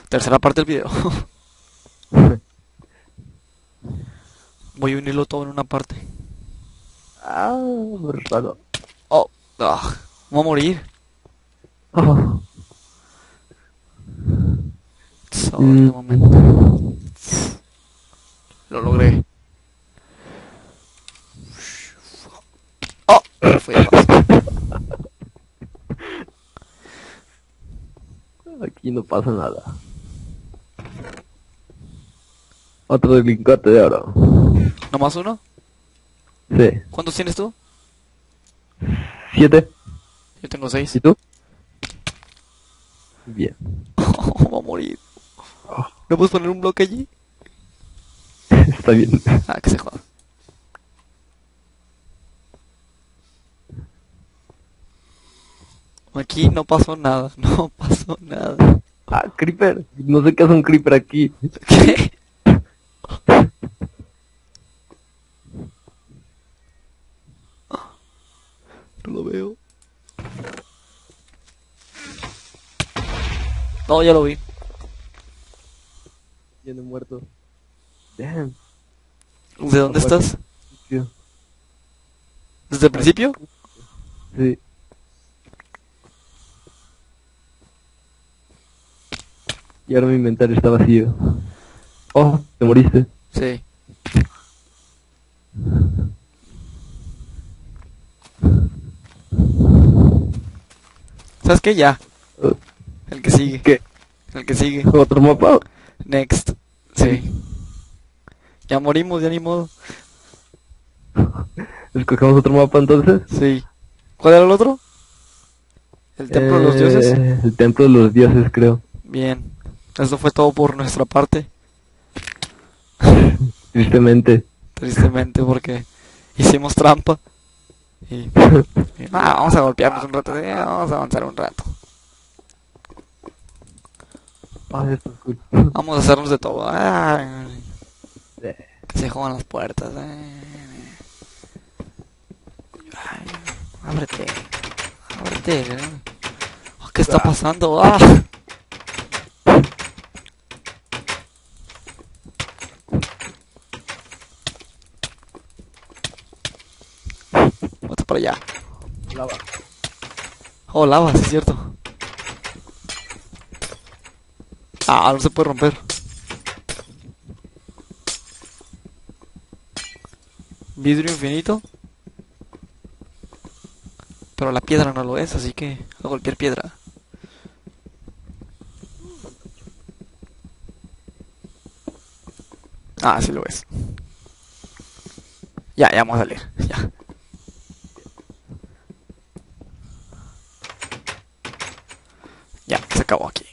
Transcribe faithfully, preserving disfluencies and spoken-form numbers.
Tercera parte del video. Voy a unirlo todo en una parte. Ah, me resbalo. Oh, ah, voy a morir. Oh. Sobre de Mm. momento. Lo logré. Oh, fue fácil. Aquí no pasa nada. Otro lingote de oro. ¿Nomás uno? Sí. ¿Cuántos tienes tú? ¿Siete? Yo tengo seis. ¿Y tú? Bien. Oh, voy a morir. ¿No puedes poner un bloque allí? Está bien. Ah, que se joda. Aquí no pasó nada, no pasó nada. Ah, creeper. No sé qué hace un creeper aquí. ¿Qué? No lo veo. No, ya lo vi. Viene muerto. Damn. ¿De dónde estás? Tío. ¿Desde el principio? Sí. Y ahora mi inventario está vacío. Oh, te moriste. Sí. ¿Sabes qué? Ya. Uh, El que sigue. ¿Qué? El que sigue. ¿Otro mapa? Next. Sí. Ya morimos, ya ni modo. ¿Escogemos otro mapa entonces? Sí. ¿Cuál era el otro? ¿El templo de los dioses? Eh, El templo de los dioses, creo. Bien. Eso fue todo por nuestra parte. Tristemente. Tristemente, porque hicimos trampa. Y, y, ah, vamos a golpearnos un rato. eh, vamos a avanzar un rato. Ah, esto es cool. Vamos a hacernos de todo. Ah, Eh, que se jodan las puertas. eh. Ay, ábrete. Ábrete. eh. Oh, ¿qué está pasando? Ah. Vete para allá. Lava. Oh, lava, sí es cierto. Ah, no se puede romper. Vidrio infinito. Pero la piedra no lo es, así que a golpear piedra. Ah, sí lo es. Ya, ya vamos a salir. Ya. Ya, se acabó aquí.